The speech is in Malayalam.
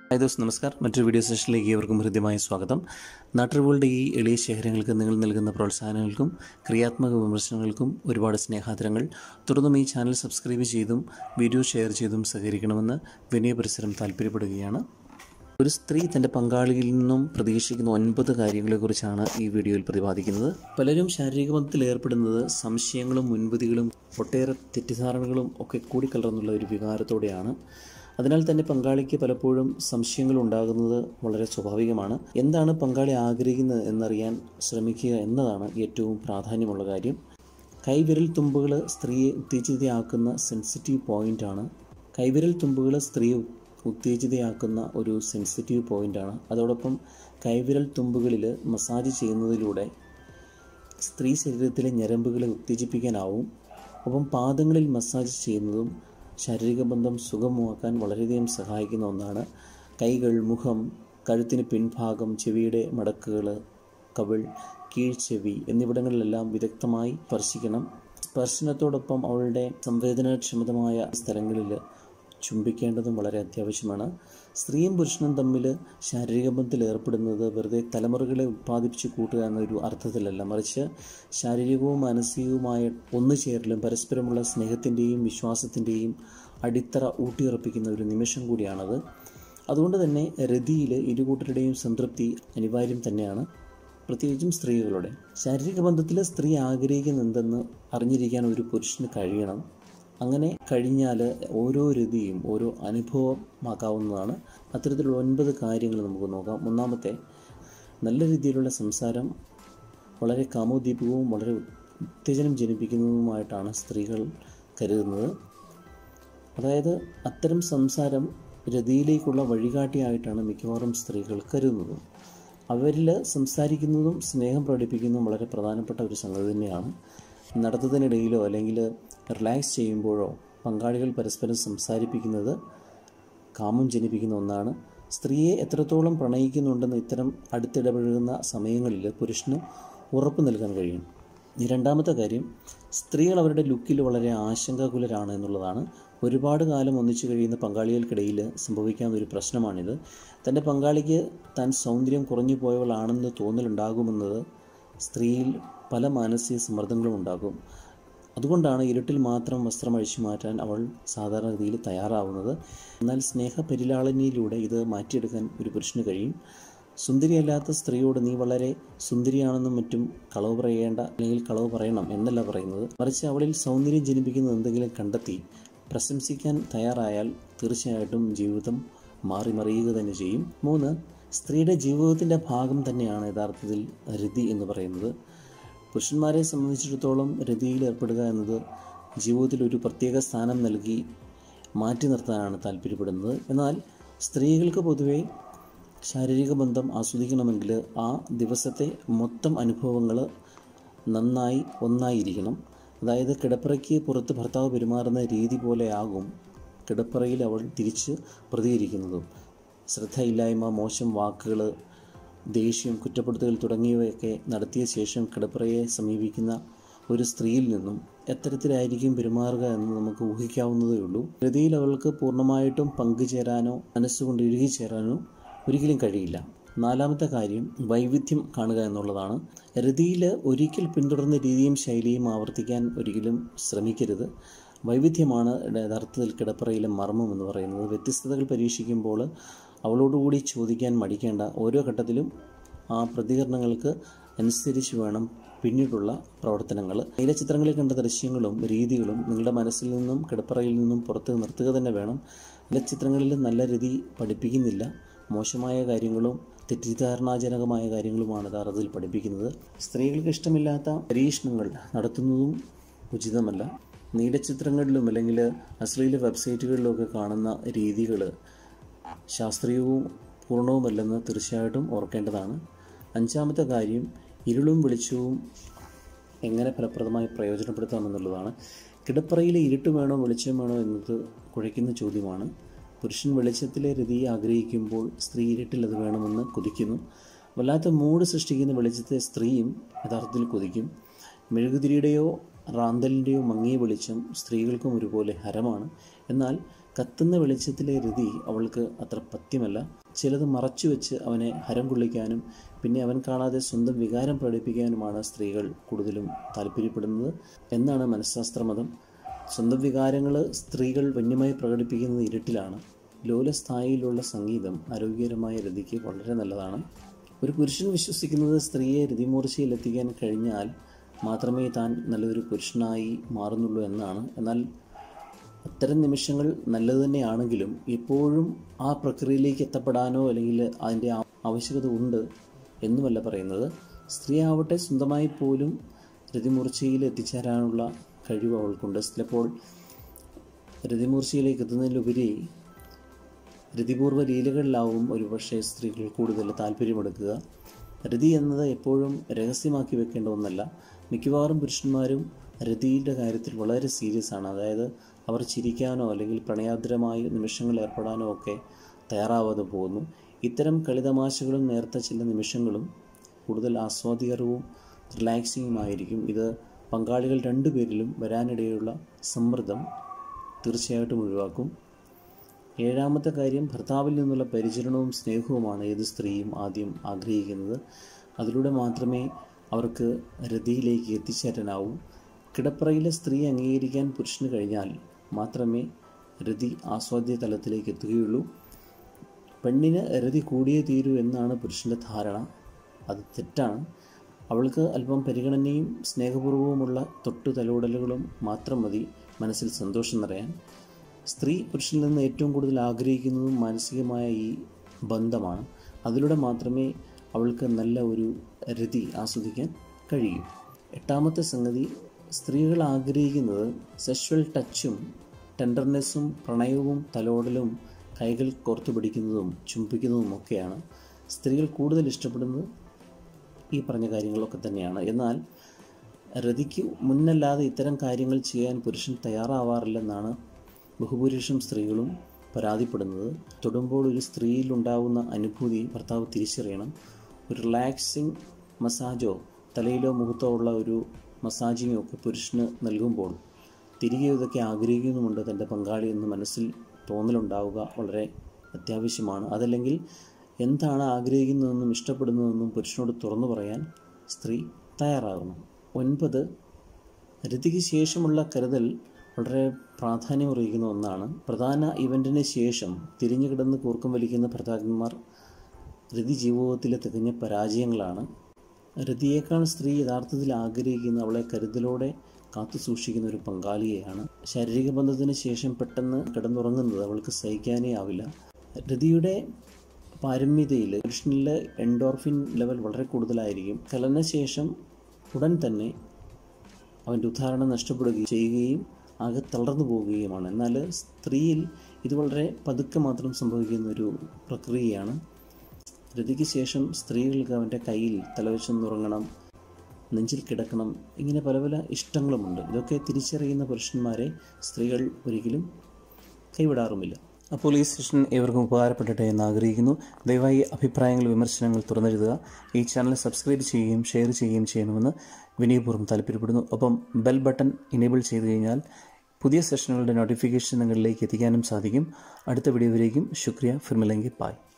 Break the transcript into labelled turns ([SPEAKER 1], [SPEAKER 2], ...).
[SPEAKER 1] ഹായ് ദോസ് നമസ്കാർ. മറ്റൊരു വീഡിയോ സെഷനിലേക്ക് ഏവർക്കും ഹൃദ്യമായ സ്വാഗതം. നാട്ടറിവുകളുടെ ഈ എളിയ ശേഖരങ്ങൾക്ക് നിങ്ങൾ നൽകുന്ന പ്രോത്സാഹനങ്ങൾക്കും ക്രിയാത്മക വിമർശനങ്ങൾക്കും ഒരുപാട് സ്നേഹാദരങ്ങൾ. തുടർന്നും ഈ ചാനൽ സബ്സ്ക്രൈബ് ചെയ്തും വീഡിയോ ഷെയർ ചെയ്തും സഹകരിക്കണമെന്ന് വിനയപരിസരം താല്പര്യപ്പെടുകയാണ്. ഒരു സ്ത്രീ തൻ്റെ പങ്കാളിയിൽ നിന്നും പ്രതീക്ഷിക്കുന്ന 9 കാര്യങ്ങളെക്കുറിച്ചാണ് ഈ വീഡിയോയിൽ പ്രതിപാദിക്കുന്നത്. പലരും ശാരീരിക ബന്ധത്തിൽ ഏർപ്പെടുന്നത് സംശയങ്ങളും മുൻവിധികളും ഒട്ടേറെ തെറ്റിദ്ധാരണകളും ഒക്കെ കൂടിക്കലർന്നുള്ള ഒരു വികാരത്തോടെയാണ്. അതിനാൽ തന്നെ പങ്കാളിക്ക് പലപ്പോഴും സംശയങ്ങൾ ഉണ്ടാകുന്നത് വളരെ സ്വാഭാവികമാണ്. എന്താണ് പങ്കാളി ആഗ്രഹിക്കുന്നത് എന്നറിയാൻ ശ്രമിക്കുക എന്നതാണ് ഏറ്റവും പ്രാധാന്യമുള്ള കാര്യം. കൈവിരൽ തുമ്പുകൾ സ്ത്രീയെ ഉത്തേജിതയാക്കുന്ന സെൻസിറ്റീവ് പോയിൻ്റാണ്. കൈവിരൽ തുമ്പുകൾ സ്ത്രീയെ ഉത്തേജിതയാക്കുന്ന ഒരു സെൻസിറ്റീവ് പോയിൻ്റാണ്. അതോടൊപ്പം കൈവിരൽ തുമ്പുകളിൽ മസാജ് ചെയ്യുന്നതിലൂടെ സ്ത്രീ ശരീരത്തിലെ ഞരമ്പുകളെ ഉത്തേജിപ്പിക്കാനാവും. ഒപ്പം പാദങ്ങളിൽ മസാജ് ചെയ്യുന്നതും ശാരീരിക ബന്ധം സുഗമമാക്കാൻ വളരെയധികം സഹായിക്കുന്ന ഒന്നാണ്. കൈകൾ, മുഖം, കഴുത്തിന് പിൻഭാഗം, ചെവിയുടെ മടക്കുകൾ, കവിൾ, കീഴ്ച്ചെവി എന്നിവിടങ്ങളിലെല്ലാം വിദഗ്ധമായി സ്പർശിക്കണം. സ്പർശനത്തോടൊപ്പം അവളുടെ സംവേദനക്ഷമതമായ സ്ഥലങ്ങളിൽ ചുംബിക്കേണ്ടതും വളരെ അത്യാവശ്യമാണ്. സ്ത്രീയും പുരുഷനും തമ്മിൽ ശാരീരിക ബന്ധത്തിൽ ഏർപ്പെടുന്നത് വെറുതെ തലമുറകളെ ഉത്പാദിപ്പിച്ച് കൂട്ടുക എന്നൊരു അർത്ഥത്തിലല്ല, മറിച്ച് ശാരീരികവും മാനസികവുമായ ഒന്നുചേരലും പരസ്പരമുള്ള സ്നേഹത്തിൻ്റെയും വിശ്വാസത്തിൻ്റെയും അടിത്തറ ഊട്ടിയുറപ്പിക്കുന്ന ഒരു നിമിഷം കൂടിയാണത്. അതുകൊണ്ട് തന്നെ രതിയിൽ ഇരുകൂട്ടരുടെയും സംതൃപ്തി അനിവാര്യം തന്നെയാണ്, പ്രത്യേകിച്ചും സ്ത്രീകളുടെ. ശാരീരിക ബന്ധത്തിൽ സ്ത്രീ ആഗ്രഹിക്കുന്ന എന്തെന്ന് അറിഞ്ഞിരിക്കാൻ ഒരു പുരുഷന് കഴിയണം. അങ്ങനെ കഴിഞ്ഞാൽ ഓരോ രതിയും ഓരോ അനുഭവമാക്കാവുന്നതാണ്. അത്തരത്തിലുള്ള 9 കാര്യങ്ങൾ നമുക്ക് നോക്കാം. ഒന്നാമത്തെ, നല്ല രീതിയിലുള്ള സംസാരം വളരെ കാമോദ്ദീപകവും വളരെ ഉത്തേജനം ജനിപ്പിക്കുന്നതുമായിട്ടാണ് സ്ത്രീകൾ കരുതുന്നത്. അതായത് അത്തരം സംസാരം രതിയിലേക്കുള്ള വഴികാട്ടിയായിട്ടാണ് മിക്കവാറും സ്ത്രീകൾ കരുതുന്നത്. അവരിൽ സംസാരിക്കുന്നതും സ്നേഹം പ്രകടിപ്പിക്കുന്നതും വളരെ പ്രധാനപ്പെട്ട ഒരു സംഗതി തന്നെയാണ്. നടത്തത്തിനിടയിലോ അല്ലെങ്കിൽ റിലാക്സ് ചെയ്യുമ്പോഴോ പങ്കാളികൾ പരസ്പരം സംസാരിപ്പിക്കുന്നത് കാമം ജനിപ്പിക്കുന്ന ഒന്നാണ്. സ്ത്രീയെ എത്രത്തോളം പ്രണയിക്കുന്നുണ്ടെന്ന് ഇത്തരം അടുത്തിടപഴകുന്ന സമയങ്ങളിൽ പുരുഷന് ഉറപ്പ് നൽകാൻ കഴിയും. രണ്ടാമത്തെ കാര്യം, സ്ത്രീകൾ അവരുടെ ലുക്കിൽ വളരെ ആശങ്കാകുലരാണ് എന്നുള്ളതാണ്. ഒരുപാട് കാലം ഒന്നിച്ചു കഴിയുന്ന പങ്കാളികൾക്കിടയിൽ സംഭവിക്കാവുന്ന ഒരു പ്രശ്നമാണിത്. തൻ്റെ പങ്കാളിക്ക് താൻ സൗന്ദര്യം കുറഞ്ഞു പോയവളാണെന്ന് തോന്നലുണ്ടാകുമെന്നത് സ്ത്രീയിൽ പല മാനസിക സമ്മർദ്ദങ്ങളും ഉണ്ടാകും. അതുകൊണ്ടാണ് ഇരുട്ടിൽ മാത്രം വസ്ത്രം അഴിച്ചു മാറ്റാൻ അവൾ സാധാരണഗതിയിൽ തയ്യാറാവുന്നത്. എന്നാൽ സ്നേഹപരിലാളനയിലൂടെ ഇത് മാറ്റിയെടുക്കാൻ ഒരു പുരുഷന് കഴിയും. സുന്ദരിയല്ലാത്ത സ്ത്രീയോട് നീ വളരെ സുന്ദരിയാണെന്നും മറ്റും കളവ് പറയേണ്ട അല്ലെങ്കിൽ കളവ് പറയണം എന്നല്ല പറയുന്നത്, മറിച്ച് അവളിൽ സൗന്ദര്യം ജനിപ്പിക്കുന്ന എന്തെങ്കിലും കണ്ടെത്തി പ്രശംസിക്കാൻ തയ്യാറായാൽ തീർച്ചയായിട്ടും ജീവിതം മാറിമറിയുക തന്നെ ചെയ്യും. 3, സ്ത്രീയുടെ ജീവിതത്തിൻ്റെ ഭാഗം തന്നെയാണ് യഥാർത്ഥത്തിൽ രതി എന്ന് പറയുന്നത്. പുരുഷന്മാരെ സംബന്ധിച്ചിടത്തോളം രതിയിൽ ഏർപ്പെടുക എന്നത് ജീവിതത്തിൽ ഒരു പ്രത്യേക സ്ഥാനം നൽകി മാറ്റി നിർത്താനാണ് താല്പര്യപ്പെടുന്നത്. എന്നാൽ സ്ത്രീകൾക്ക് പൊതുവെ ശാരീരിക ബന്ധം ആസ്വദിക്കണമെങ്കിൽ ആ ദിവസത്തെ മൊത്തം അനുഭവങ്ങൾ നന്നായി ഒന്നായിരിക്കണം. അതായത് കിടപ്പറയ്ക്ക് പുറത്ത് ഭർത്താവ് പെരുമാറുന്ന രീതി പോലെയാകും കിടപ്പറയിൽ അവൾ തിരിച്ച് പ്രതികരിക്കുന്നതും. ശ്രദ്ധയില്ലായ്മ, മോശം വാക്കുകൾ, ദേഷ്യം, കുറ്റപ്പെടുത്തൽ തുടങ്ങിയവയൊക്കെ നടത്തിയ ശേഷം കിടപ്പറയെ സമീപിക്കുന്ന ഒരു സ്ത്രീയിൽ നിന്നും എത്തരത്തിലായിരിക്കും പെരുമാറുക എന്ന് നമുക്ക് ഊഹിക്കാവുന്നതേ ഉള്ളൂ. രതിയിൽ അവൾക്ക് പൂർണ്ണമായിട്ടും പങ്കുചേരാനോ മനസ്സുകൊണ്ട് ഇഴുകിച്ചേരാനോ ഒരിക്കലും കഴിയില്ല. 4ാമത്തെ കാര്യം, വൈവിധ്യം കാണുക എന്നുള്ളതാണ്. രതിയിൽ ഒരിക്കൽ പിന്തുടർന്ന രീതിയും ശൈലിയും ആവർത്തിക്കാൻ ഒരിക്കലും ശ്രമിക്കരുത്. വൈവിധ്യമാണ് യഥാർത്ഥത്തിൽ കിടപ്പറയിലെ മർമ്മം എന്ന് പറയുന്നത്. വ്യത്യസ്തതകൾ പരീക്ഷിക്കുമ്പോൾ അവളോടുകൂടി ചോദിക്കാൻ മടിക്കേണ്ട. ഓരോ ഘട്ടത്തിലും ആ പ്രതികരണങ്ങൾക്ക് അനുസരിച്ച് വേണം പിന്നീടുള്ള പ്രവർത്തനങ്ങൾ. നീലച്ചിത്രങ്ങളിൽ കണ്ട ദൃശ്യങ്ങളും രീതികളും നിങ്ങളുടെ മനസ്സിൽ നിന്നും കിടപ്പറയിൽ നിന്നും പുറത്ത് നിർത്തുക തന്നെ വേണം. നീലച്ചിത്രങ്ങളിൽ നല്ല രതി പഠിപ്പിക്കുന്നില്ല. മോശമായ കാര്യങ്ങളും തെറ്റിദ്ധാരണാജനകമായ കാര്യങ്ങളുമാണ് യഥാർത്ഥത്തിൽ പഠിപ്പിക്കുന്നത്. സ്ത്രീകൾക്ക് ഇഷ്ടമില്ലാത്ത പരീക്ഷണങ്ങൾ നടത്തുന്നതും ഉചിതമല്ല. നീലച്ചിത്രങ്ങളിലും അല്ലെങ്കിൽ അശ്ലീല വെബ്സൈറ്റുകളിലുമൊക്കെ കാണുന്ന രീതികൾ ശാസ്ത്രീയവും പൂർണ്ണവുമല്ലെന്ന് തീർച്ചയായിട്ടും ഓർക്കേണ്ടതാണ്. 5ാമത്തെ കാര്യം, ഇരുളും വെളിച്ചവും എങ്ങനെ ഫലപ്രദമായി പ്രയോജനപ്പെടുത്താമെന്നുള്ളതാണ്. കിടപ്പറയിലെ ഇരുട്ട് വേണോ വെളിച്ചം വേണോ എന്നത് കുഴയ്ക്കുന്ന ചോദ്യമാണ്. പുരുഷൻ വെളിച്ചത്തിലെ രതിയെ ആഗ്രഹിക്കുമ്പോൾ സ്ത്രീ ഇരുട്ടിൽ അത് വേണമെന്ന് കൊതിക്കുന്നു. വല്ലാത്ത മൂഡ് സൃഷ്ടിക്കുന്ന വെളിച്ചത്തെ സ്ത്രീയും യഥാർത്ഥത്തിൽ കൊതിക്കും. മെഴുകുതിരിയുടെയോ റാന്തലിൻ്റെയോ മങ്ങിയ വെളിച്ചം സ്ത്രീകൾക്കും ഒരുപോലെ ഹരമാണ്. എന്നാൽ കത്തുന്ന വെളിച്ചത്തിലെ രതി അവൾക്ക് അത്ര പഥ്യമല്ല. ചിലത് മറച്ചു വെച്ച് അവനെ ഹരം കൊള്ളിക്കാനും പിന്നെ അവൻ കാണാതെ സ്വന്തം വികാരം പ്രകടിപ്പിക്കാനുമാണ് സ്ത്രീകൾ കൂടുതലും താല്പര്യപ്പെടുന്നത് എന്നാണ് മനഃശാസ്ത്രമതം. സ്വന്തം വികാരങ്ങൾ സ്ത്രീകൾ വന്യമായി പ്രകടിപ്പിക്കുന്നത് ഇരുട്ടിലാണ്. ലോലസ്ഥായിയിലുള്ള സംഗീതം ആരോഗ്യകരമായ രതിക്ക് വളരെ നല്ലതാണ്. ഒരു പുരുഷൻ വിശ്വസിക്കുന്നത് സ്ത്രീയെ രതിമൂർച്ചയിലെത്തിക്കാൻ കഴിഞ്ഞാൽ മാത്രമേ താൻ നല്ലൊരു പുരുഷനായി മാറുന്നുള്ളൂ എന്നാണ്. എന്നാൽ അത്തരം നിമിഷങ്ങൾ നല്ലത് തന്നെയാണെങ്കിലും എപ്പോഴും ആ പ്രക്രിയയിലേക്ക് എത്തപ്പെടാനോ അല്ലെങ്കിൽ അതിൻ്റെ ആവശ്യകത ഉണ്ട് എന്നുമല്ല പറയുന്നത്. സ്ത്രീ ആവട്ടെ സ്വന്തമായി പോലും രതിമൂർച്ചയിൽ എത്തിച്ചേരാനുള്ള കഴിവ് അവൾക്കുണ്ട്. ചിലപ്പോൾ രതിമൂർച്ചയിലേക്ക് എത്തുന്നതിലുപരി രതിപൂർവ്വ ലീലകളിലാവും ഒരുപക്ഷെ സ്ത്രീകൾ കൂടുതൽ താല്പര്യമെടുക്കുക. രതി എന്നത് എപ്പോഴും രഹസ്യമാക്കി വെക്കേണ്ട ഒന്നല്ല. മിക്കവാറും പുരുഷന്മാരും രതിയുടെ കാര്യത്തിൽ വളരെ സീരിയസ് ആണ്. അതായത് അവർ ചിരിക്കാനോ അല്ലെങ്കിൽ പ്രണയാർദ്രമായ നിമിഷങ്ങളിൽ ഏർപ്പെടാനോ ഒക്കെ തയ്യാറാവാതെ പോകുന്നു. ഇത്തരം കളിതമാശകളും നേർത്ത ചില നിമിഷങ്ങളും കൂടുതൽ ആസ്വാദികരവും റിലാക്സിങ്ങുമായിരിക്കും. ഇത് പങ്കാളികൾ രണ്ടുപേരിലും വരാനിടയുള്ള സമ്മർദ്ദം തീർച്ചയായിട്ടും ഒഴിവാക്കും. ഏഴാമത്തെ കാര്യം, ഭർത്താവിൽ നിന്നുള്ള പരിചരണവും സ്നേഹവുമാണ് ഏത് സ്ത്രീയും ആദ്യം ആഗ്രഹിക്കുന്നത്. അതിലൂടെ മാത്രമേ അവർക്ക് രതിയിലേക്ക് എത്തിച്ചേരാനാവൂ. കിടപ്പറയിലെ സ്ത്രീ അംഗീകരിക്കാൻ പുരുഷന് കഴിഞ്ഞാൽ മാത്രമേ രതി ആസ്വാദ്യ തലത്തിലേക്ക് എത്തുകയുള്ളൂ. പെണ്ണിന് രതി കൂടിയേ തീരൂ എന്നാണ് പുരുഷൻ്റെ ധാരണ. അത് തെറ്റാണ്. അവൾക്ക് അല്പം പരിഗണനയും സ്നേഹപൂർവ്വമുള്ള തൊട്ടു തലോടലുകളും മാത്രം മതി മനസ്സിൽ സന്തോഷം നിറയാൻ. സ്ത്രീ പുരുഷനിൽ നിന്ന് ഏറ്റവും കൂടുതൽ ആഗ്രഹിക്കുന്നതും മാനസികമായ ഈ ബന്ധമാണ്. അതിലൂടെ മാത്രമേ അവൾക്ക് നല്ല ഒരു രതി ആസ്വദിക്കാൻ കഴിയൂ. എട്ടാമത്തെ സംഗതി, സ്ത്രീകൾ ആഗ്രഹിക്കുന്നത് സെക്ഷുവൽ ടച്ചും ടെൻഡർനെസ്സും പ്രണയവും തലോടലും കൈകൾ കോർത്തു പിടിക്കുന്നതും ചുംബിക്കുന്നതും ഒക്കെയാണ്. സ്ത്രീകൾ കൂടുതൽ ഇഷ്ടപ്പെടുന്നത് ഈ പറഞ്ഞ കാര്യങ്ങളൊക്കെ തന്നെയാണ്. എന്നാൽ രതിക്ക് മുന്നല്ലാതെ ഇത്തരം കാര്യങ്ങൾ ചെയ്യാൻ പുരുഷൻ തയ്യാറാവാറില്ലെന്നാണ് ബഹുഭൂരിപക്ഷം സ്ത്രീകളും പരാതിപ്പെടുന്നത്. തൊടുമ്പോൾ ഒരു സ്ത്രീയിലുണ്ടാകുന്ന അനുഭൂതി ഭർത്താവ് തിരിച്ചറിയണം. ഒരു റിലാക്സിങ് മസാജോ തലയിലോ മുഖത്തോ ഉള്ള ഒരു മസാജിങ്ങോ ഒക്കെ പുരുഷന് നൽകുമ്പോൾ തിരികെ ഇതൊക്കെ ആഗ്രഹിക്കുന്നുമുണ്ട് തൻ്റെ പങ്കാളി എന്ന് മനസ്സിൽ തോന്നലുണ്ടാവുക വളരെ അത്യാവശ്യമാണ്. അതല്ലെങ്കിൽ എന്താണ് ആഗ്രഹിക്കുന്നതെന്നും ഇഷ്ടപ്പെടുന്നതെന്നും പുരുഷനോട് തുറന്നു പറയാൻ സ്ത്രീ തയ്യാറാകണം. 9, രതിക്ക് ശേഷമുള്ള കരുതൽ വളരെ പ്രാധാന്യമറിയിക്കുന്ന ഒന്നാണ്. പ്രധാന ഇവൻറ്റിന് ശേഷം തിരിഞ്ഞു കിടന്ന് കൂർക്കം വലിക്കുന്ന ഭർത്താക്കന്മാർ രതി ജീവിതത്തിലെ തികഞ്ഞ പരാജയങ്ങളാണ്. രതിയേക്കാൾ സ്ത്രീ യഥാർത്ഥത്തിൽ ആഗ്രഹിക്കുന്ന അവളെ കരുതലോടെ കാത്തു സൂക്ഷിക്കുന്ന ഒരു പങ്കാളിയെയാണ്. ശാരീരിക ബന്ധത്തിന് ശേഷം പെട്ടെന്ന് കിടന്നുറങ്ങുന്നത് അവൾക്ക് സഹിക്കാനേ ആവില്ല. രതിയുടെ പാരമ്യതയിൽ പുരുഷനിലെ എൻഡോർഫിൻ ലെവൽ വളരെ കൂടുതലായിരിക്കും. കലനശേഷം ഉടൻ തന്നെ അവൻ്റെ ഉദ്ധാരണം നഷ്ടപ്പെടുകയും ചെയ്യുകയും ആകെ തളർന്നു പോവുകയുമാണ്. എന്നാൽ സ്ത്രീയിൽ ഇത് വളരെ പതുക്കെ മാത്രം സംഭവിക്കുന്ന ഒരു പ്രക്രിയയാണ്. രതിക്ക് ശേഷം സ്ത്രീകൾക്ക് അവൻ്റെ കയ്യിൽ തലവെച്ചൊന്നുറങ്ങണം, നെഞ്ചിൽ കിടക്കണം, ഇങ്ങനെ പല പല ഇഷ്ടങ്ങളുമുണ്ട്. ഇതൊക്കെ തിരിച്ചറിയുന്ന പുരുഷന്മാരെ സ്ത്രീകൾ ഒരിക്കലും കൈവിടാറുമില്ല. അപ്പോൾ ഈ സെഷൻ ഏവർക്കും ഉപകാരപ്പെടട്ടെ എന്ന് ആഗ്രഹിക്കുന്നു. ദയവായി അഭിപ്രായങ്ങൾ, വിമർശനങ്ങൾ തുറന്നെഴുതുക. ഈ ചാനൽ സബ്സ്ക്രൈബ് ചെയ്യുകയും ഷെയർ ചെയ്യുകയും ചെയ്യണമെന്ന് വിനയപൂർവ്വം താല്പര്യപ്പെടുന്നു. ഒപ്പം ബെൽ ബട്ടൺ ഇനേബിൾ ചെയ്തു കഴിഞ്ഞാൽ പുതിയ സെഷനുകളുടെ നോട്ടിഫിക്കേഷൻ നിങ്ങളിലേക്ക് എത്തിക്കാനും സാധിക്കും. അടുത്ത വീഡിയോയിലേക്കും ശുക്രിയ. ഫിർ മിലേംഗെ. ബായ്.